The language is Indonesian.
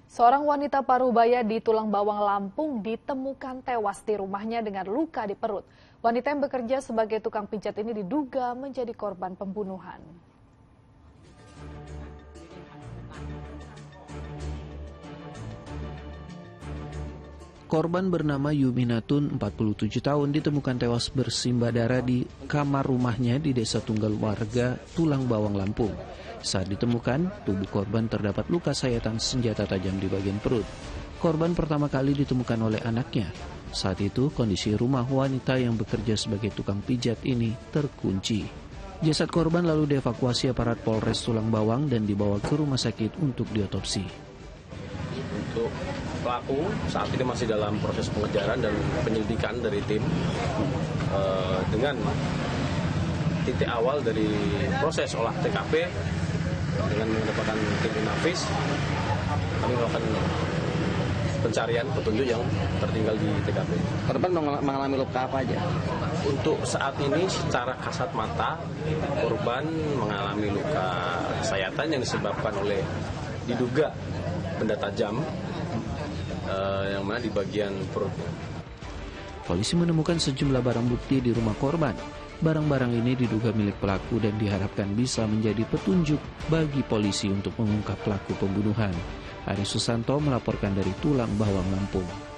Seorang wanita parubaya di Tulang Bawang, Lampung ditemukan tewas di rumahnya dengan luka di perut. Wanita yang bekerja sebagai tukang pijat ini diduga menjadi korban pembunuhan. Korban bernama Yuminatun, 47 tahun, ditemukan tewas bersimbah darah di kamar rumahnya di Desa Tunggal Warga, Tulang Bawang, Lampung. Saat ditemukan, tubuh korban terdapat luka sayatan senjata tajam di bagian perut. Korban pertama kali ditemukan oleh anaknya. Saat itu, kondisi rumah wanita yang bekerja sebagai tukang pijat ini terkunci. Jasad korban lalu dievakuasi aparat Polres Tulang Bawang dan dibawa ke rumah sakit untuk diotopsi. Untuk pelaku saat ini masih dalam proses pengejaran dan penyelidikan dari tim dengan titik awal dari proses olah TKP dengan mendapatkan tim Inafis. Kami melakukan pencarian petunjuk yang tertinggal di TKP. Korban mengalami luka apa aja? Untuk saat ini secara kasat mata korban mengalami luka sayatan yang disebabkan oleh diduga benda tajam yang mana di bagian perutnya. Polisi menemukan sejumlah barang bukti di rumah korban. Barang-barang ini diduga milik pelaku dan diharapkan bisa menjadi petunjuk bagi polisi untuk mengungkap pelaku pembunuhan. Ari Susanto melaporkan dari Tulang Bawang, Lampung.